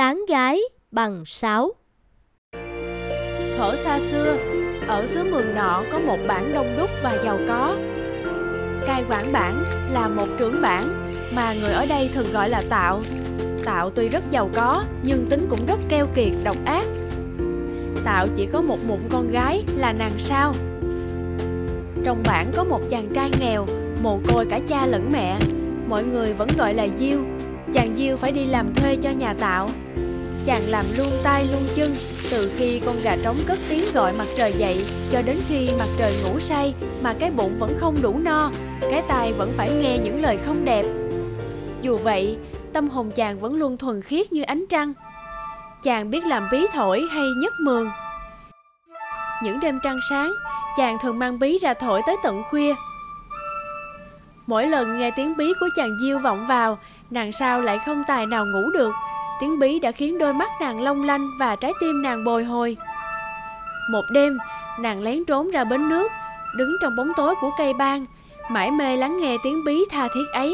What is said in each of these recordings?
Tán gái bằng sáo. Thuở xa xưa, ở xứ Mường Nọ có một bản đông đúc và giàu có. Cai quản bản là một trưởng bản mà người ở đây thường gọi là Tạo. Tạo tuy rất giàu có nhưng tính cũng rất keo kiệt, độc ác. Tạo chỉ có một mụn con gái là nàng Sao. Trong bản có một chàng trai nghèo, mồ côi cả cha lẫn mẹ. Mọi người vẫn gọi là Diêu. Chàng Diêu phải đi làm thuê cho nhà Tạo. Chàng làm luôn tay luôn chân, từ khi con gà trống cất tiếng gọi mặt trời dậy cho đến khi mặt trời ngủ say mà cái bụng vẫn không đủ no, cái tai vẫn phải nghe những lời không đẹp. Dù vậy, tâm hồn chàng vẫn luôn thuần khiết như ánh trăng. Chàng biết làm bí thổi hay nhất mường. Những đêm trăng sáng, chàng thường mang bí ra thổi tới tận khuya. Mỗi lần nghe tiếng bí của chàng Diêu vọng vào, nàng Sao lại không tài nào ngủ được. Tiếng bí đã khiến đôi mắt nàng long lanh và trái tim nàng bồi hồi. Một đêm, nàng lén trốn ra bến nước, đứng trong bóng tối của cây bang, mải mê lắng nghe tiếng bí tha thiết ấy.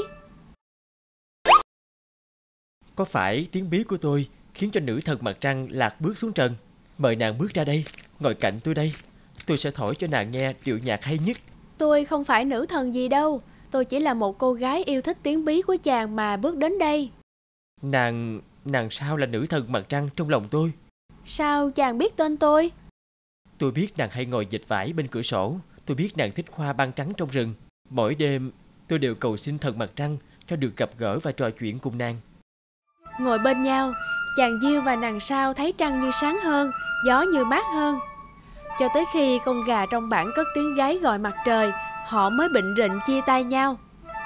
Có phải tiếng bí của tôi khiến cho nữ thần mặt trăng lạc bước xuống trần? Mời nàng bước ra đây, ngồi cạnh tôi đây. Tôi sẽ thổi cho nàng nghe điệu nhạc hay nhất. Tôi không phải nữ thần gì đâu. Tôi chỉ là một cô gái yêu thích tiếng bí của chàng mà bước đến đây. Nàng Sao là nữ thần mặt trăng trong lòng tôi. Sao chàng biết tên tôi? Tôi biết nàng hay ngồi dịch vải bên cửa sổ. Tôi biết nàng thích hoa ban trắng trong rừng. Mỗi đêm tôi đều cầu xin thần mặt trăng cho được gặp gỡ và trò chuyện cùng nàng. Ngồi bên nhau, chàng Diêu và nàng Sao thấy trăng như sáng hơn, gió như mát hơn. Cho tới khi con gà trong bản cất tiếng gáy gọi mặt trời, họ mới bệnh rịnh chia tay nhau.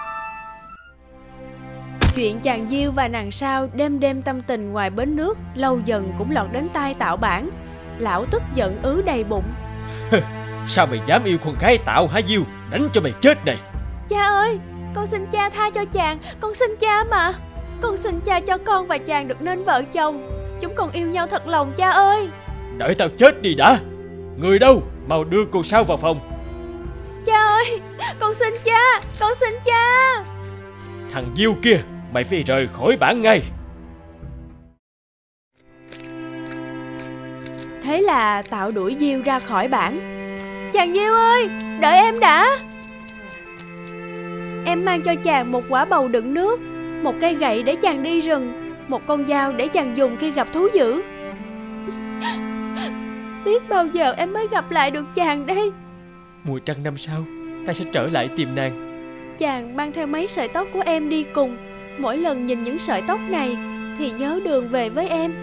Chuyện chàng Diêu và nàng Sao đêm đêm tâm tình ngoài bến nước lâu dần cũng lọt đến tai Tạo bản. Lão tức giận ứ đầy bụng. Sao mày dám yêu con gái Tạo hả Diêu? Đánh cho mày chết này. Cha ơi, con xin cha tha cho chàng, con xin cha mà. Con xin cha cho con và chàng được nên vợ chồng. Chúng con yêu nhau thật lòng cha ơi. Đợi tao chết đi đã. Người đâu? Mau đưa cô Sao vào phòng. Cha ơi, con xin cha, con xin cha. Thằng Diêu kia, mày phải rời khỏi bản ngay. Thế là Tạo đuổi Diêu ra khỏi bản. Chàng Diêu ơi, đợi em đã. Em mang cho chàng một quả bầu đựng nước, một cây gậy để chàng đi rừng, một con dao để chàng dùng khi gặp thú dữ. Biết bao giờ em mới gặp lại được chàng đây. Mùa trăng năm sau, ta sẽ trở lại tìm nàng. Chàng mang theo mấy sợi tóc của em đi cùng. Mỗi lần nhìn những sợi tóc này thì nhớ đường về với em.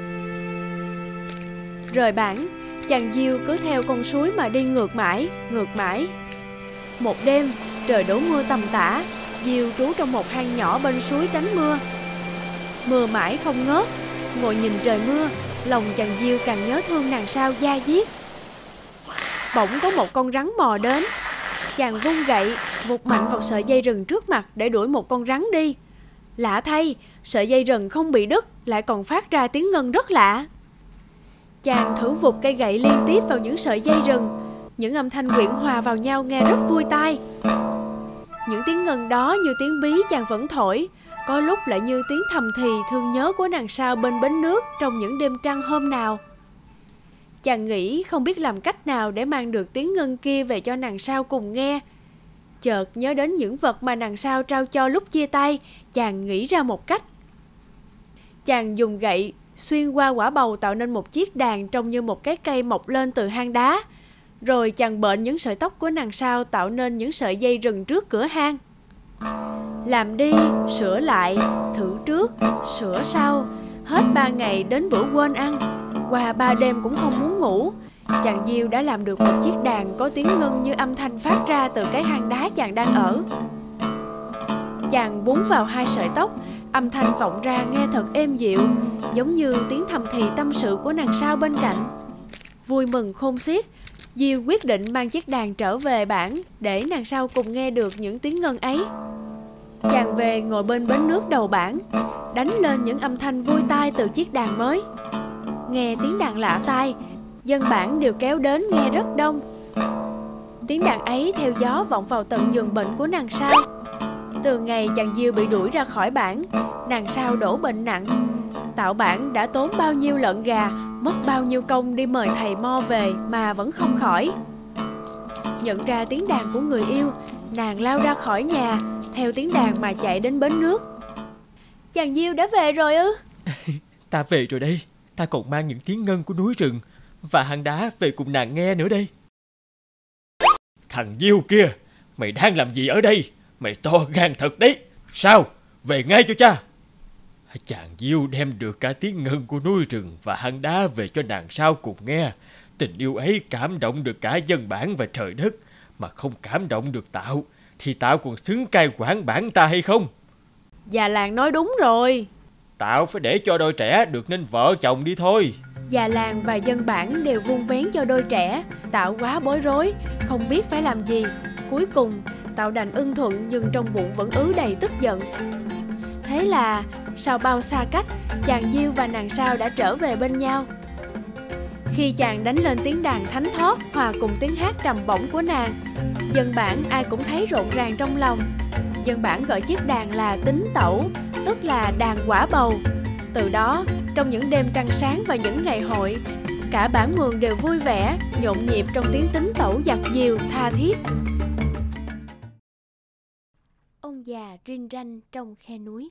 Rời bản, chàng Diêu cứ theo con suối mà đi ngược mãi, ngược mãi. Một đêm, trời đổ mưa tầm tã. Diêu trú trong một hang nhỏ bên suối tránh mưa. Mưa mãi không ngớt. Ngồi nhìn trời mưa, lòng chàng Diêu càng nhớ thương nàng Sao da diết. Bỗng có một con rắn mò đến. Chàng vung gậy, vụt mạnh vào sợi dây rừng trước mặt để đuổi một con rắn đi. Lạ thay, sợi dây rừng không bị đứt, lại còn phát ra tiếng ngân rất lạ. Chàng thử vụt cây gậy liên tiếp vào những sợi dây rừng. Những âm thanh quyện hòa vào nhau nghe rất vui tai. Những tiếng ngân đó như tiếng bí chàng vẫn thổi, có lúc lại như tiếng thầm thì thương nhớ của nàng Sao bên bến nước trong những đêm trăng hôm nào. Chàng nghĩ không biết làm cách nào để mang được tiếng ngân kia về cho nàng Sao cùng nghe. Chợt nhớ đến những vật mà nàng Sao trao cho lúc chia tay, chàng nghĩ ra một cách. Chàng dùng gậy xuyên qua quả bầu tạo nên một chiếc đàn trông như một cái cây mọc lên từ hang đá. Rồi chàng bện những sợi tóc của nàng Sao tạo nên những sợi dây rừng trước cửa hang. Làm đi, sửa lại, thử trước, sửa sau. Hết 3 ngày đến bữa quên ăn. Qua 3 đêm cũng không muốn ngủ. Chàng Diêu đã làm được một chiếc đàn có tiếng ngân như âm thanh phát ra từ cái hang đá chàng đang ở. Chàng búng vào 2 sợi tóc, âm thanh vọng ra nghe thật êm dịu, giống như tiếng thầm thì tâm sự của nàng Sao bên cạnh. Vui mừng khôn xiết, Diêu quyết định mang chiếc đàn trở về bản để nàng Sao cùng nghe được những tiếng ngân ấy. Chàng về ngồi bên bến nước đầu bản, đánh lên những âm thanh vui tai từ chiếc đàn mới. Nghe tiếng đàn lạ tai, dân bản đều kéo đến nghe rất đông. Tiếng đàn ấy theo gió vọng vào tận giường bệnh của nàng Sao. Từ ngày chàng Diêu bị đuổi ra khỏi bản, nàng Sao đổ bệnh nặng. Tạo bản đã tốn bao nhiêu lợn gà, mất bao nhiêu công đi mời thầy mo về mà vẫn không khỏi. Nhận ra tiếng đàn của người yêu, nàng lao ra khỏi nhà, theo tiếng đàn mà chạy đến bến nước. Chàng Diêu đã về rồi ư? Ta về rồi đây. Ta còn mang những tiếng ngân của núi rừng và hang đá về cùng nàng nghe nữa đây. Thằng Diêu kia, mày đang làm gì ở đây? Mày to gan thật đấy. Sao? Về ngay cho cha. Chàng Diêu đem được cả tiếng ngân của núi rừng và hang đá về cho nàng sao cùng nghe. Tình yêu ấy cảm động được cả dân bản và trời đất, mà không cảm động được Tạo thì Tạo còn xứng cai quản bản ta hay không? Già làng nói đúng rồi. Tạo phải để cho đôi trẻ được nên vợ chồng đi thôi. Già làng và dân bản đều vun vén cho đôi trẻ. Tạo quá bối rối, không biết phải làm gì. Cuối cùng Tạo đành ưng thuận, nhưng trong bụng vẫn ứ đầy tức giận. Thế là sau bao xa cách, chàng Diêu và nàng Sao đã trở về bên nhau. Khi chàng đánh lên tiếng đàn thánh thót hòa cùng tiếng hát trầm bổng của nàng, dân bản ai cũng thấy rộn ràng trong lòng. Dân bản gọi chiếc đàn là tính tẩu, tức là đàn quả bầu. Từ đó, trong những đêm trăng sáng và những ngày hội, cả bản mường đều vui vẻ, nhộn nhịp trong tiếng tính tẩu dặt dìu tha thiết. Ông già rinh ranh trong khe núi.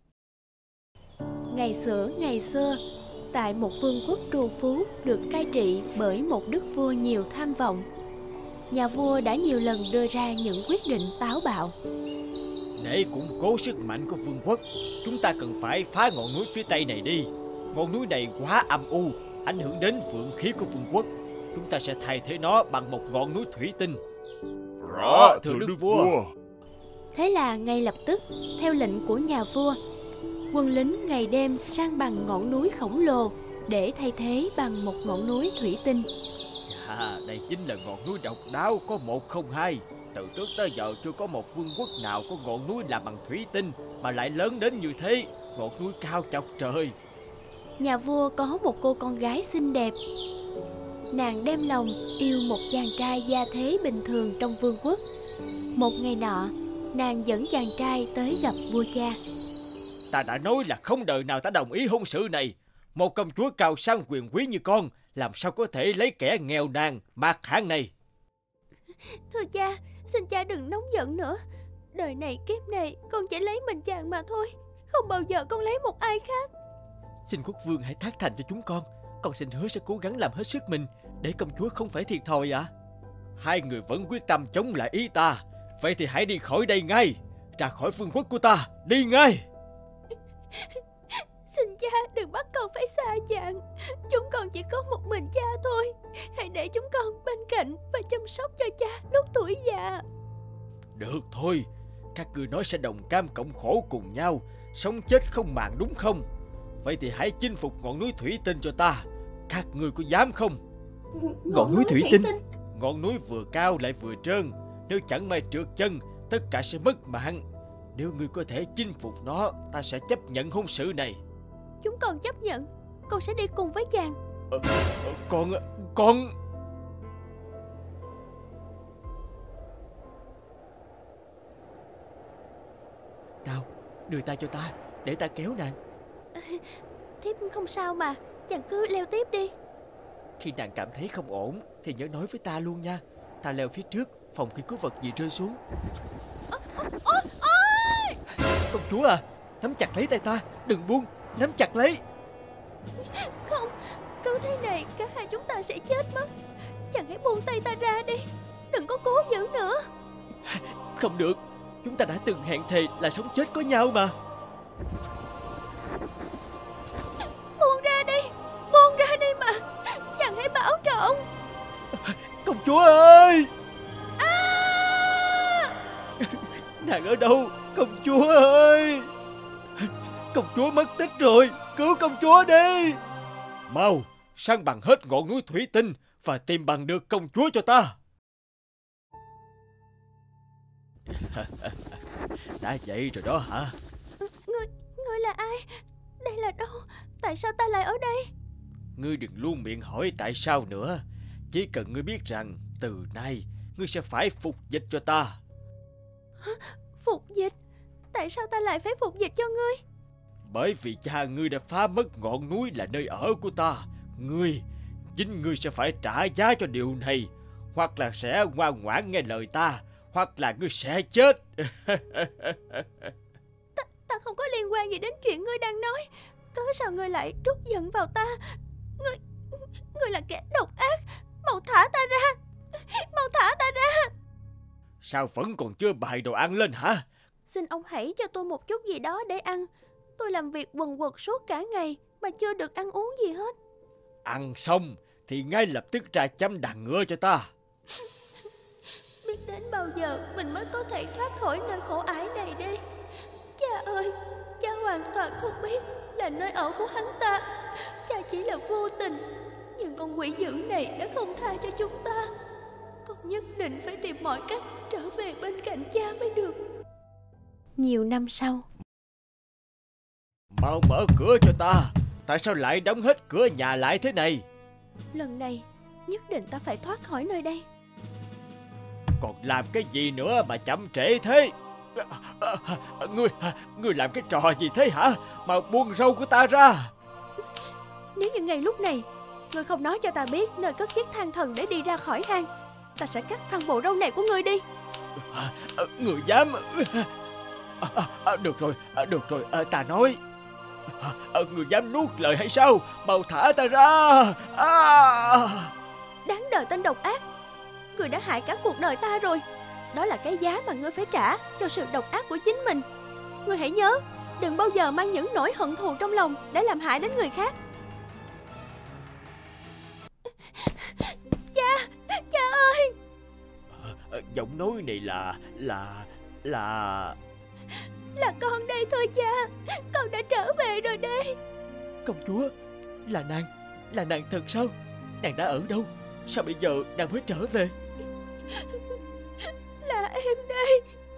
Ngày xưa, tại một vương quốc trù phú được cai trị bởi một đức vua nhiều tham vọng, nhà vua đã nhiều lần đưa ra những quyết định táo bạo. Để củng cố sức mạnh của vương quốc, chúng ta cần phải phá ngọn núi phía tây này đi. Ngọn núi này quá âm u, ảnh hưởng đến vượng khí của vương quốc. Chúng ta sẽ thay thế nó bằng một ngọn núi thủy tinh. Rõ thưa đức vua. Thế là ngay lập tức, theo lệnh của nhà vua, quân lính ngày đêm san bằng ngọn núi khổng lồ để thay thế bằng một ngọn núi thủy tinh. Đây chính là ngọn núi độc đáo có 102. Từ trước tới giờ chưa có một vương quốc nào có ngọn núi làm bằng thủy tinh mà lại lớn đến như thế. Ngọn núi cao chọc trời. Nhà vua có một cô con gái xinh đẹp. Nàng đem lòng yêu một chàng trai gia thế bình thường trong vương quốc. Một ngày nọ, nàng dẫn chàng trai tới gặp vua cha. Ta đã nói là không đời nào ta đồng ý hôn sự này. Một công chúa cao sang quyền quý như con làm sao có thể lấy kẻ nghèo nàn mạt hạng này. Thưa cha, xin cha đừng nóng giận nữa. Đời này kiếp này con chỉ lấy mình chàng mà thôi, không bao giờ con lấy một ai khác. Xin quốc vương hãy thác thành cho chúng con xin hứa sẽ cố gắng làm hết sức mình để công chúa không phải thiệt thòi ạ. Hai người vẫn quyết tâm chống lại ý ta, vậy thì hãy đi khỏi đây ngay, ra khỏi vương quốc của ta, đi ngay. Xin cha đừng bắt con phải xa chàng. Chúng con chỉ có một mình cha thôi. Hãy để chúng con bên cạnh và chăm sóc cho cha lúc tuổi già. Được thôi, các ngươi nói sẽ đồng cam cộng khổ cùng nhau, sống chết không màng đúng không? Vậy thì hãy chinh phục ngọn núi thủy tinh cho ta. Các ngươi có dám không? Ngọn núi thủy tinh? Ngọn núi vừa cao lại vừa trơn, nếu chẳng may trượt chân, tất cả sẽ mất mạng. Nếu ngươi có thể chinh phục nó, ta sẽ chấp nhận hôn sự này. Chúng con chấp nhận. Con sẽ đi cùng với chàng. Con... Nào, đưa tay cho ta, để ta kéo nàng. Thiếp không sao mà, chàng cứ leo tiếp đi. Khi nàng cảm thấy không ổn thì nhớ nói với ta luôn nha. Ta leo phía trước, phòng khi có vật gì rơi xuống. Ôi! Công chúa à, nắm chặt lấy tay ta, đừng buông, nắm chặt lấy. Không, cứ thế này cả hai chúng ta sẽ chết mất. Chàng hãy buông tay ta ra đi, đừng có cố giữ nữa. Không được, chúng ta đã từng hẹn thề là sống chết có nhau mà. Buông ra đi mà. Chàng hãy bảo trọng. Công chúa ơi! Nàng ở đâu? Công chúa ơi! Công chúa mất tích rồi, cứu công chúa đi! Mau, san bằng hết ngọn núi thủy tinh và tìm bằng được công chúa cho ta. Đã vậy rồi đó hả? Ngươi là ai? Đây là đâu? Tại sao ta lại ở đây? Ngươi đừng luôn miệng hỏi tại sao nữa. Chỉ cần ngươi biết rằng từ nay ngươi sẽ phải phục dịch cho ta. Phục dịch? Tại sao ta lại phải phục dịch cho ngươi? bởi vì cha ngươi đã phá mất ngọn núi là nơi ở của ta. Chính ngươi sẽ phải trả giá cho điều này. Hoặc là sẽ ngoan ngoãn nghe lời ta, hoặc là ngươi sẽ chết. Ta không có liên quan gì đến chuyện ngươi đang nói. Cớ sao ngươi lại trút giận vào ta? Ngươi là kẻ độc ác. Mau thả ta ra. Mau thả ta ra. Sao vẫn còn chưa bày đồ ăn lên hả? Xin ông hãy cho tôi một chút gì đó để ăn. Tôi làm việc quần quật suốt cả ngày mà chưa được ăn uống gì hết. Ăn xong thì ngay lập tức ra chăm đàn ngựa cho ta. Biết đến bao giờ mình mới có thể thoát khỏi nơi khổ ải này đây? Cha ơi, cha hoàn toàn không biết là nơi ở của hắn ta. Cha chỉ là vô tình, nhưng con quỷ dữ này đã không tha cho chúng ta. Con nhất định phải tìm mọi cách trở về bên cạnh cha mới được. Nhiều năm sau. Mau mở cửa cho ta. Tại sao lại đóng hết cửa nhà lại thế này? Lần này nhất định ta phải thoát khỏi nơi đây. Còn làm cái gì nữa mà chậm trễ thế? Ngươi làm cái trò gì thế hả? Mà buông râu của ta ra. Nếu như ngay lúc này ngươi không nói cho ta biết nơi cất chiếc than thần để đi ra khỏi hang, ta sẽ cắt phăng bộ râu này của ngươi đi. Ngươi dám? Được rồi, ta nói. Ngươi dám nuốt lời hay sao? Mau thả ta ra. Đáng đời tên độc ác. Ngươi đã hại cả cuộc đời ta rồi. Đó là cái giá mà ngươi phải trả cho sự độc ác của chính mình. Ngươi hãy nhớ, đừng bao giờ mang những nỗi hận thù trong lòng để làm hại đến người khác. Cha ơi. Giọng nói này là con đây thôi cha. Con đã trở về rồi đây. Công chúa, là nàng thật sao? Nàng đã ở đâu? Sao bây giờ nàng mới trở về? Là em đây.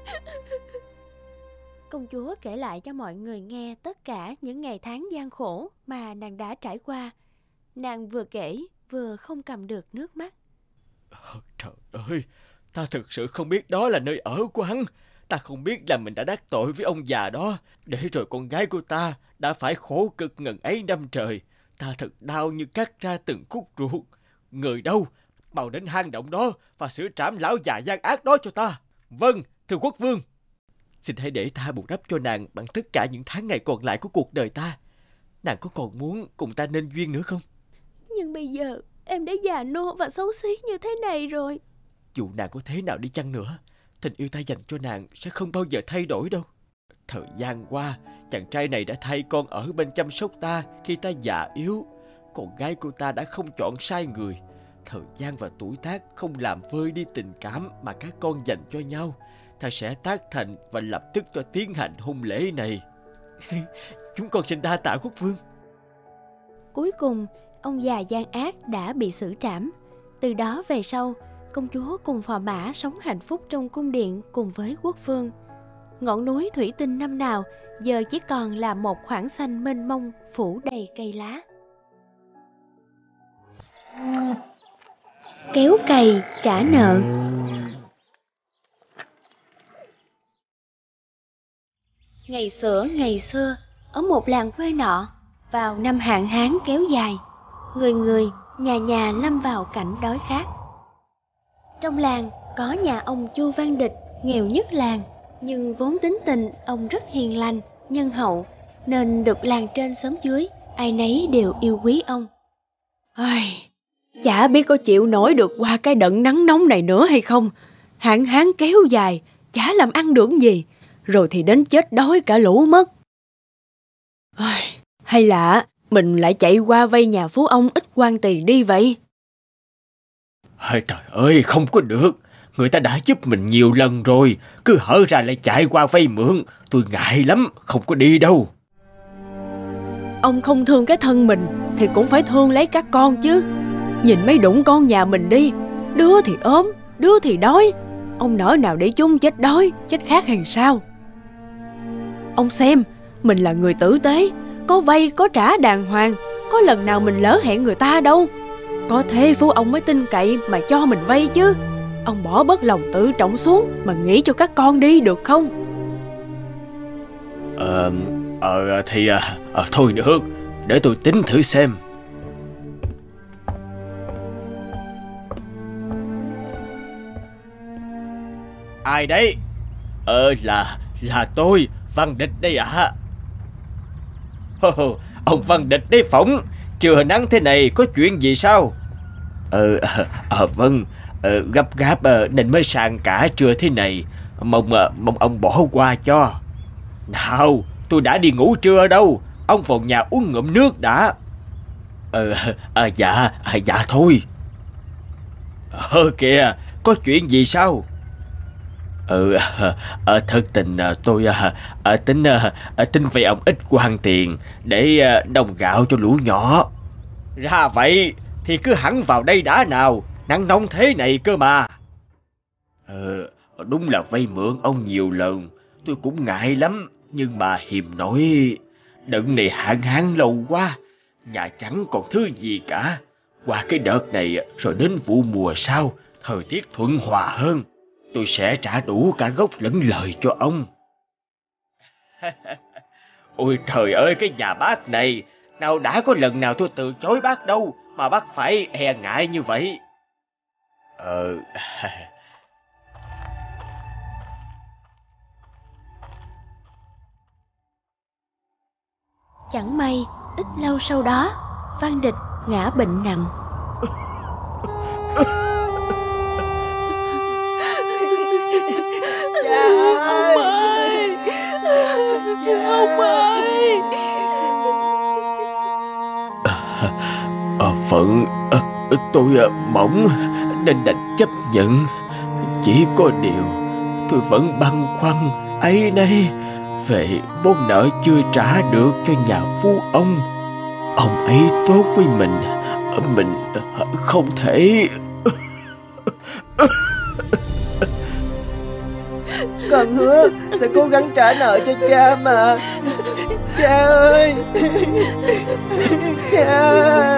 Công chúa kể lại cho mọi người nghe tất cả những ngày tháng gian khổ mà nàng đã trải qua. Nàng vừa kể vừa không cầm được nước mắt. Trời ơi, ta thực sự không biết đó là nơi ở của hắn. Ta không biết là mình đã đắc tội với ông già đó, để rồi con gái của ta đã phải khổ cực ngần ấy năm trời. Ta thật đau như cắt ra từng khúc ruột. Người đâu? Mau đến hang động đó và xử trảm lão già gian ác đó cho ta. Vâng, thưa quốc vương. Xin hãy để ta bù đắp cho nàng bằng tất cả những tháng ngày còn lại của cuộc đời ta. Nàng có còn muốn cùng ta nên duyên nữa không? Nhưng bây giờ em đã già nua và xấu xí như thế này rồi. Dù nàng có thế nào đi chăng nữa, tình yêu ta dành cho nàng sẽ không bao giờ thay đổi đâu. Thời gian qua, chàng trai này đã thay con ở bên chăm sóc ta khi ta già yếu. Con gái của ta đã không chọn sai người. Thời gian và tuổi tác không làm vơi đi tình cảm mà các con dành cho nhau. Ta sẽ tác thành và lập tức cho tiến hành hôn lễ này. Chúng con xin đa tạ quốc vương. Cuối cùng, ông già gian ác đã bị xử trảm. Từ đó về sau, công chúa cùng phò mã sống hạnh phúc trong cung điện cùng với quốc vương. Ngọn núi thủy tinh năm nào giờ chỉ còn là một khoảng xanh mênh mông phủ đầy cây lá. Kéo cày trả nợ. Ngày xưa, ở một làng quê nọ, vào năm hạn hán kéo dài, người nhà lâm vào cảnh đói khát. Trong làng có nhà ông Chu Văn Địch, nghèo nhất làng, nhưng vốn tính tình ông rất hiền lành, nhân hậu, nên được làng trên xóm dưới ai nấy đều yêu quý ông. Chả biết có chịu nổi được qua cái đợt nắng nóng này nữa hay không. Hạn hán kéo dài, chả làm ăn được gì, rồi thì đến chết đói cả lũ mất. Hay là mình lại chạy qua vay nhà phú ông ít quan tiền đi vậy? Trời ơi, không có được. Người ta đã giúp mình nhiều lần rồi, cứ hở ra lại chạy qua vay mượn. Tôi ngại lắm, không có đi đâu. Ông không thương cái thân mình thì cũng phải thương lấy các con chứ. Nhìn mấy đụng con nhà mình đi, đứa thì ốm, đứa thì đói. Ông nỡ nào để chúng chết đói, chết khát hay sao? Ông xem, mình là người tử tế, có vay có trả đàng hoàng, có lần nào mình lỡ hẹn người ta đâu. Có thế phú ông mới tin cậy mà cho mình vay chứ. Ông bỏ bớt lòng tự trọng xuống mà nghĩ cho các con đi được không? Thôi được, để tôi tính thử xem. Ai đấy? Là tôi, Văn Địch đây ạ. Ông Văn Địch đấy phỏng. Trưa nắng thế này có chuyện gì sao? Vâng, gấp gáp nên mới sang cả trưa thế này. Mong ông bỏ qua cho. Nào, tôi đã đi ngủ trưa đâu. Ông vào nhà uống ngụm nước đã. Dạ thôi. Kìa, có chuyện gì sao? Thật tình tôi tính vay ông ít quan tiền để đồng gạo cho lũ nhỏ. Ra vậy thì cứ hẳn vào đây đã nào, nắng nóng thế này cơ mà. Đúng là vay mượn ông nhiều lần, tôi cũng ngại lắm, nhưng mà hiềm nổi. Đợt này hạn hán lâu quá, nhà chẳng còn thứ gì cả. Qua cái đợt này rồi đến vụ mùa sau, thời tiết thuận hòa hơn, tôi sẽ trả đủ cả gốc lẫn lời cho ông. Ôi trời ơi, cái nhà bác này, nào đã có lần nào tôi từ chối bác đâu mà bác phải e ngại như vậy. Chẳng may, ít lâu sau đó, Văn Địch ngã bệnh nặng. Ông ơi! Ông ơi! Phận tôi mỏng nên đành chấp nhận. Chỉ có điều tôi vẫn băn khoăn áy náy về món nợ chưa trả được cho nhà phú ông. Ông ấy tốt với mình không thể. Con hứa sẽ cố gắng trả nợ cho cha mà. Cha ơi! Cha!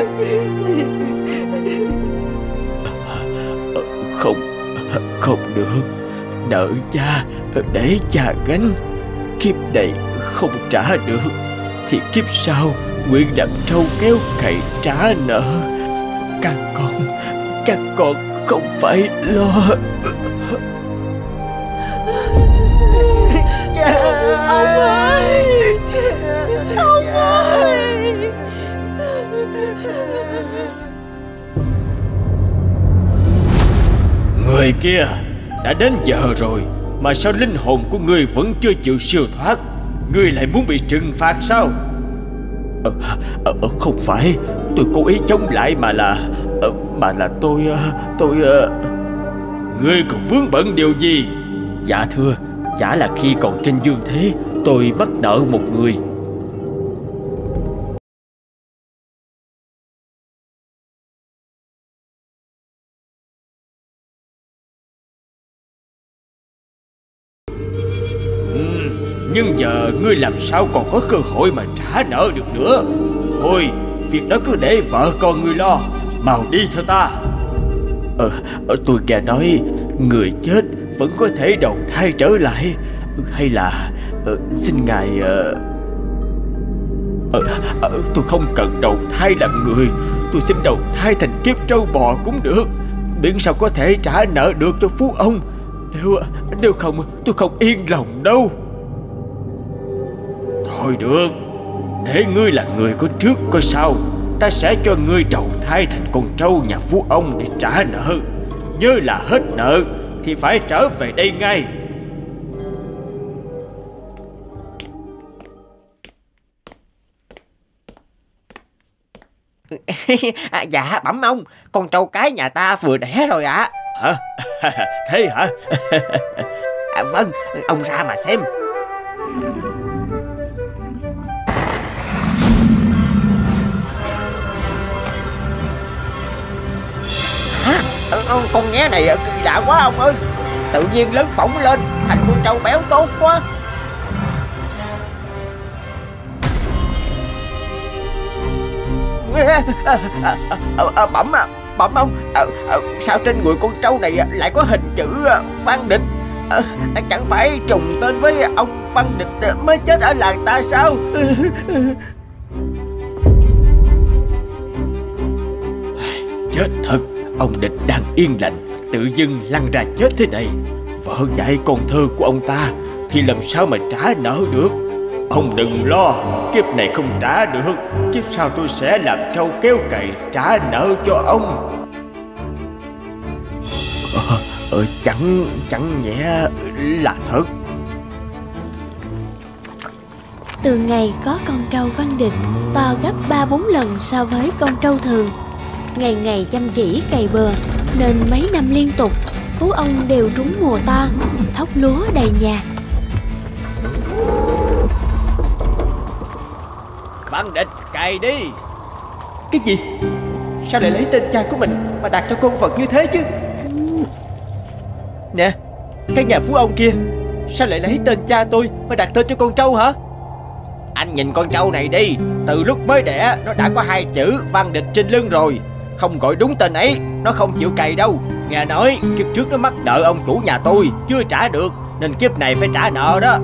Không được. Nợ cha để cha gánh. Kiếp này không trả được thì kiếp sau nguyện đạp trâu kéo cày trả nợ. Các con không phải lo. Cha! Ông ơi! Ông ơi! Người kia, đã đến giờ rồi mà sao linh hồn của ngươi vẫn chưa chịu siêu thoát? Ngươi lại muốn bị trừng phạt sao? Không phải, tôi cố ý chống lại mà là tôi. Ngươi còn vướng bận điều gì? Dạ thưa, chả là khi còn trên dương thế tôi mắc nợ một người. Nhưng giờ ngươi làm sao còn có cơ hội mà trả nợ được nữa. Thôi, việc đó cứ để vợ con ngươi lo. Mau đi theo ta. Tôi nghe nói người chết vẫn có thể đầu thai trở lại. Hay là xin ngài tôi không cần đầu thai làm người. Tôi xin đầu thai thành kiếp trâu bò cũng được, miễn sao có thể trả nợ được cho phú ông. Nếu không tôi không yên lòng đâu. Thôi được, để ngươi là người có trước có sau, ta sẽ cho ngươi đầu thai thành con trâu nhà phú ông để trả nợ. Nhớ là hết nợ thì phải trở về đây ngay. Dạ bẩm ông, con trâu cái nhà ta vừa đẻ rồi ạ. Hả? Thế hả? Vâng, ông ra mà xem. Con nghe này kỳ lạ quá ông ơi. Tự nhiên lớn phỏng lên thành con trâu béo tốt quá. Bẩm ông, sao trên người con trâu này lại có hình chữ Văn Địch? Chẳng phải trùng tên với ông Văn Địch mới chết ở làng ta sao? Chết thật, ông Địch đang yên lành, tự dưng lăn ra chết thế này. Vợ dạy con thơ của ông ta thì làm sao mà trả nợ được. Ông đừng lo, kiếp này không trả được, kiếp sau tôi sẽ làm trâu kéo cày trả nợ cho ông. Chẳng nhẽ là thật. Từ ngày có con trâu Văn Địch to gấp 3-4 lần so với con trâu thường, ngày ngày chăm chỉ cày bừa, nên mấy năm liên tục phú ông đều trúng mùa to, thóc lúa đầy nhà. Văn Địch, cày đi. Cái gì? Sao lại lấy tên cha của mình mà đặt cho con vật như thế chứ? Nè, cái nhà phú ông kia, sao lại lấy tên cha tôi mà đặt tên cho con trâu hả? Anh nhìn con trâu này đi, từ lúc mới đẻ nó đã có 2 chữ Văn Địch trên lưng rồi. Không gọi đúng tên ấy, nó không chịu cày đâu. Nghe nói kiếp trước nó mắc nợ ông chủ nhà tôi, chưa trả được, nên kiếp này phải trả nợ đó.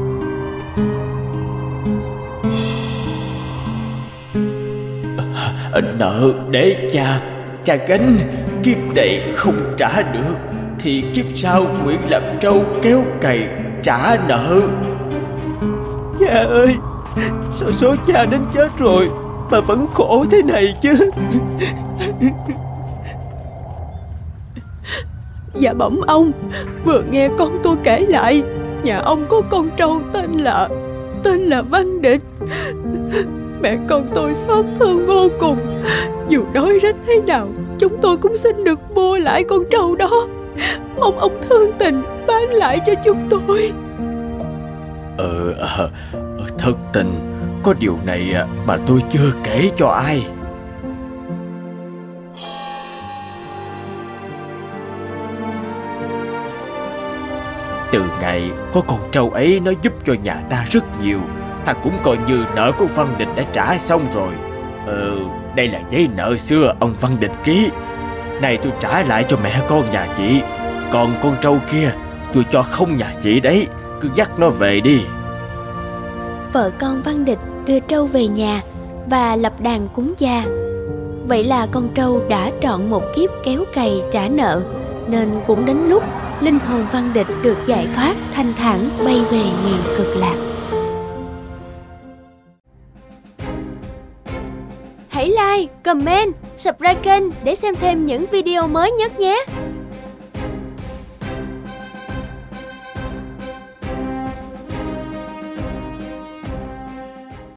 Nợ để cha gánh, kiếp này không trả được thì kiếp sau nguyện làm trâu kéo cày trả nợ. Cha ơi, sao số cha đến chết rồi mà vẫn khổ thế này chứ? Dạ bẩm ông, vừa nghe con tôi kể lại, nhà ông có con trâu tên là Văn Địch. Mẹ con tôi xót thương vô cùng. Dù đói rách thế nào, chúng tôi cũng xin được mua lại con trâu đó. Ông thương tình bán lại cho chúng tôi. Thất tình, có điều này mà tôi chưa kể cho ai. Từ ngày có con trâu ấy, nó giúp cho nhà ta rất nhiều. Ta cũng coi như nợ của Văn Địch đã trả xong rồi. Đây là giấy nợ xưa ông Văn Địch ký. Này tôi trả lại cho mẹ con nhà chị. Còn con trâu kia tôi cho không nhà chị đấy, cứ dắt nó về đi. Vợ con Văn Địch đưa trâu về nhà và lập đàn cúng gia. Vậy là con trâu đã trọn một kiếp kéo cày trả nợ, nên cũng đến lúc linh hồn Văn Địch được giải thoát thanh thản bay về miền Cực Lạc. Hãy like, comment, subscribe kênh để xem thêm những video mới nhất nhé.